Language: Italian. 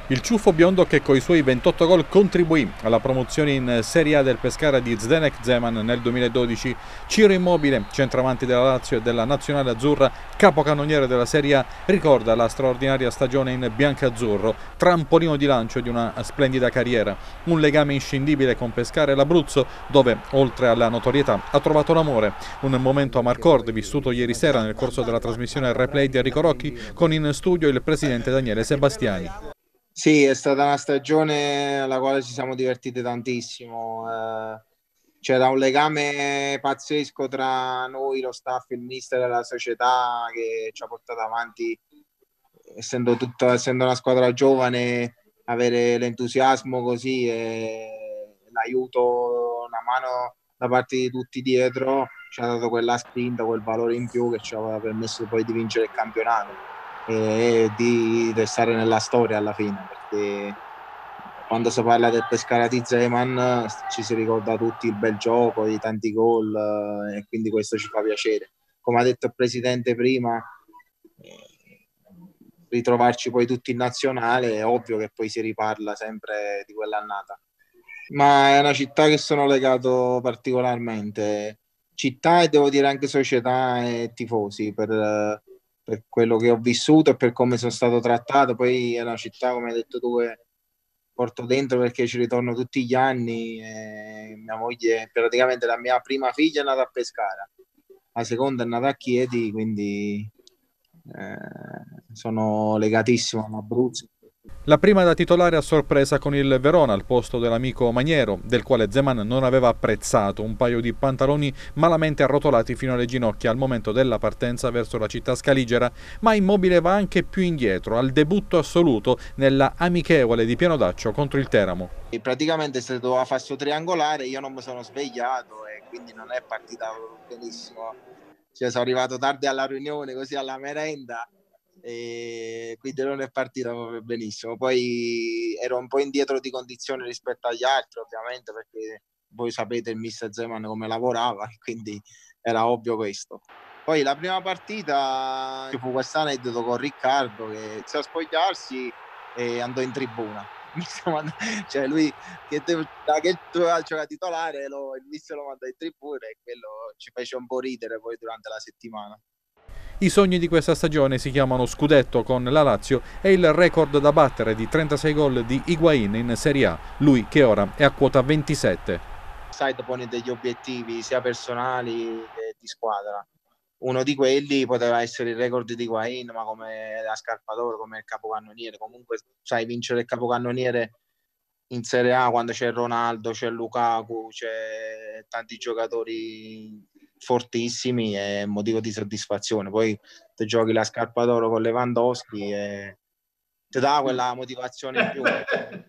Il ciuffo biondo che con i suoi 28 gol contribuì alla promozione in Serie A del Pescara di Zdenek Zeman nel 2012. Ciro Immobile, centravanti della Lazio e della Nazionale Azzurra, capocannoniere della Serie A, ricorda la straordinaria stagione in biancazzurro, trampolino di lancio di una splendida carriera. Un legame inscindibile con Pescara e l'Abruzzo, dove, oltre alla notorietà, ha trovato l'amore. Un momento a Marcord vissuto ieri sera nel corso della trasmissione Replay di Enrico Rocchi, con in studio il presidente Daniele Sebastiani. Sì, è stata una stagione alla quale ci siamo divertiti tantissimo. C'era un legame pazzesco tra noi, lo staff, il mister e la società che ci ha portato avanti, essendo una squadra giovane, avere l'entusiasmo così e l'aiuto, una mano da parte di tutti dietro ci ha dato quella spinta, quel valore in più che ci aveva permesso poi di vincere il campionato e di restare nella storia alla fine, perché quando si parla del Pescara di Zeman ci si ricorda tutti il bel gioco, i tanti gol, e quindi questo ci fa piacere. Come ha detto il presidente prima, ritrovarci poi tutti in nazionale, è ovvio che poi si riparla sempre di quell'annata. Ma è una città che sono legato particolarmente, città e devo dire anche società e tifosi, per quello che ho vissuto e per come sono stato trattato. Poi è una città, come hai detto tu, che porto dentro perché ci ritorno tutti gli anni. E mia moglie, praticamente la mia prima figlia è nata a Pescara, la seconda è nata a Chieti, quindi sono legatissimo all'Abruzzo. La prima da titolare a sorpresa con il Verona al posto dell'amico Maniero, del quale Zeman non aveva apprezzato un paio di pantaloni malamente arrotolati fino alle ginocchia al momento della partenza verso la città scaligera, ma Immobile va anche più indietro, al debutto assoluto nella amichevole di Pianodaccio contro il Teramo. E praticamente se doveva fare questo triangolare, io non mi sono svegliato e quindi non è partita benissimo. Cioè, sono arrivato tardi alla riunione, così alla merenda, e quindi non è partita proprio benissimo. Poi ero un po' indietro di condizione rispetto agli altri, ovviamente, perché voi sapete il mister Zeman come lavorava, quindi era ovvio questo. Poi la prima partita ci fu questo aneddoto con Riccardo che iniziò a spogliarsi e andò in tribuna. Cioè lui da che doveva giocare titolare, il mister lo mandò in tribuna e quello ci fece un po' ridere poi durante la settimana. I sogni di questa stagione si chiamano scudetto con la Lazio e il record da battere di 36 gol di Higuain in Serie A, lui che ora è a quota 27. Side pone degli obiettivi sia personali che di squadra. Uno di quelli poteva essere il record di Higuain, ma come la scarpa d'oro, come il capocannoniere. Comunque, sai, vincere il capocannoniere in Serie A quando c'è Ronaldo, c'è Lukaku, c'è tanti giocatori fortissimi, è motivo di soddisfazione. Poi te giochi la scarpa d'oro con Lewandowski e ti dà quella motivazione in più.